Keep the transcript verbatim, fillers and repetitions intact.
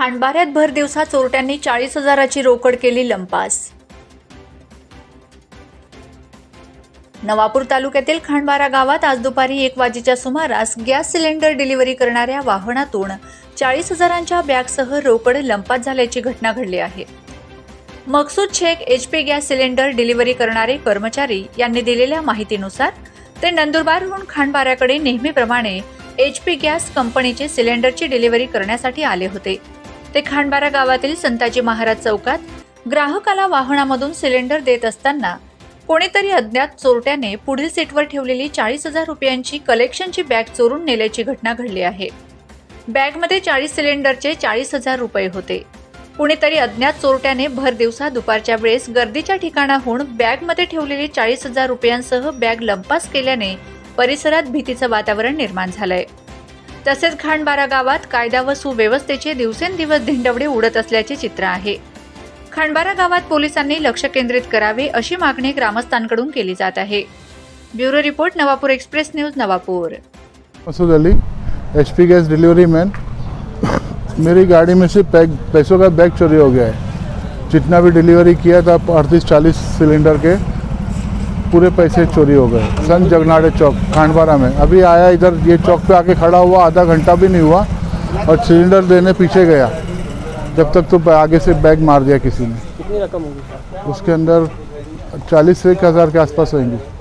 खांडबाऱ्यात भर दिवसा चोरट्यांनी चाळीस हजाराची रोकड केली लंपास। नवापूर तालुक्यातील खांडबारा गावात आज दुपारी एक वाजेच्या सुमारास गॅस सिलेंडर डिलिव्हरी करणाऱ्या वाहनातून चाळीस हजारांच्या बॅगसह रोकड लंपास झाल्याची घटना घडली आहे। Maqsood Shaikh HP gas cylinder delivery करणारे कर्मचारी यांनी दिलेल्या माहितीनुसार ते नंदुरबारहून खांडबाऱ्याकडे नेहमीप्रमाणे एचपी गॅस कंपनीचे सिलेंडरची डिलिव्हरी करण्यासाठी आले होते। ते खांडबारा गावातील संताजी महाराज चौकात ग्राहकाला वाहनामधून सिलेंडर देत असताना कोणीतरी अज्ञात चोरट्याने पुढील सीटवर ठेवलेली चाळीस हजार रुपयांची कलेक्शनची बॅग चोरून नेल्याची घटना घडली आहे। बॅगमध्ये चाळीस सिलेंडरचे चाळीस हजार रुपये होते। कुणीतरी अज्ञात चोरट्याने भर दिवसा दुपारच्या वेळेस गर्दीच्या ठिकाणाहून बॅगमध्ये ठेवलेली चाळीस हजार रुपयांसह बॅग लंपास केल्याने परिसरात भीतीचं वातावरण निर्माण झालंय। तसेच खांडबारा गावात कायदा व सुव्यवस्थेचे दिवसेंदिवस धिंडवडे उडत असल्याचे चित्र आहे। खांडबारा गावात पोलिसांनी लक्ष केंद्रित करावे अशी मागणी ग्रामस्थांकडून केली जात आहे। Bureau report, Navapur express news, Navapur. Masood Ali, HP gas delivery man. मेरी गाड़ी में से पैक पैसों का बैग चोरी हो गया है। जितना भी डिलीवरी किया था अड़तीस चालीस सिलेंडर के पूरे पैसे चोरी हो गए। संत जगनाड़े चौक खांडबारा में अभी आया, इधर ये चौक पे आके खड़ा हुआ, आधा घंटा भी नहीं हुआ और सिलेंडर देने पीछे गया, जब तक तो आगे से बैग मार दिया किसी ने। कितनी रकम होगी? उसके अंदर चालीस से एक हज़ार के आसपास होंगी।